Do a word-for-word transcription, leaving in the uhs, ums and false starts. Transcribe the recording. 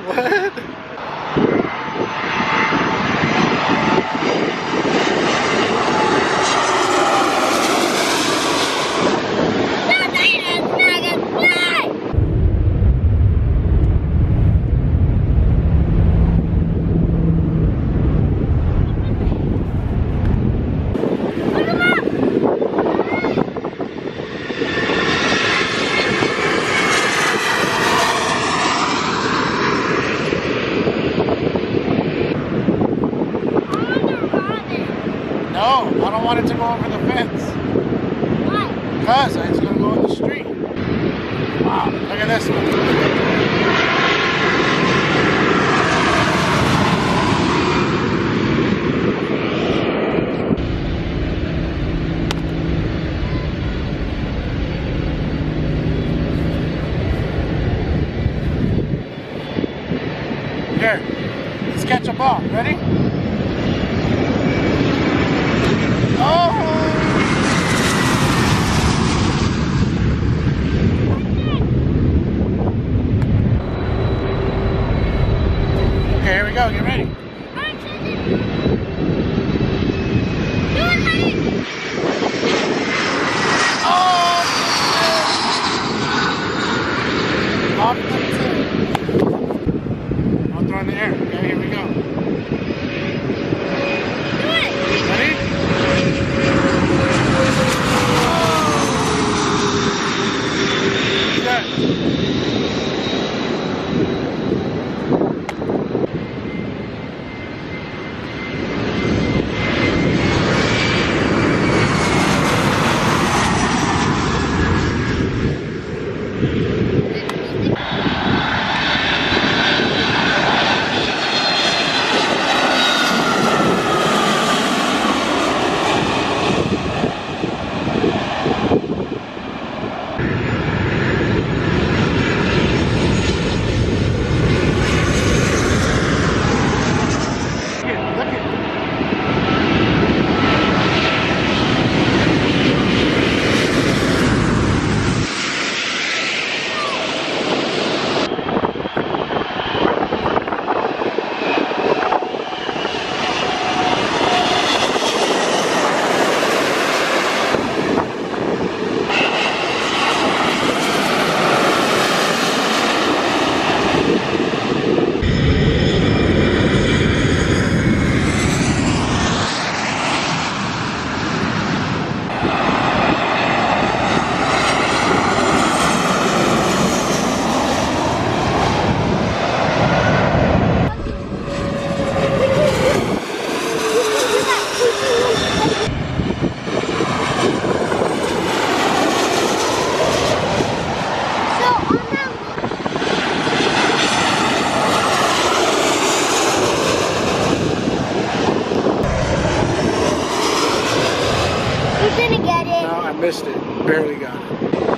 What? No, I don't want it to go over the fence. Why? Because it's going to go in the street. Wow, look at this one. Here, let's catch a ball. Ready? Oh! Okay, here we go. Get ready. Oh! Off the tip. I'll throw in the air. Okay, here we go. Ready? Who's gonna get it? No, I missed it. Barely got it.